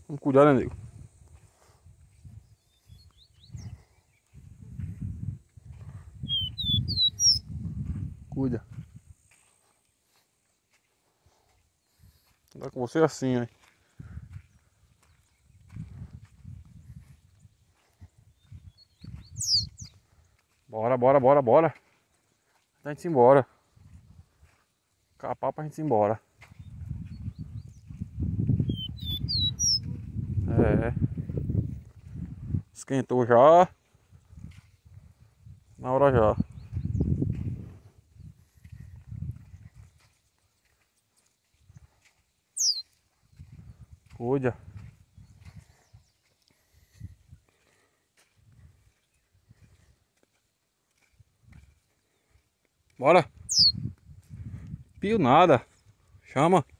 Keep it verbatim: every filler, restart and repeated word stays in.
Vamos cuidar, né, nego? Cuida. Andar com você assim, ó. Bora, bora, bora, bora. Pra gente ir embora. Capar pra gente ir embora. É. Esquentou já. Na hora já. Cuida. Bora. Pio nada. Chama.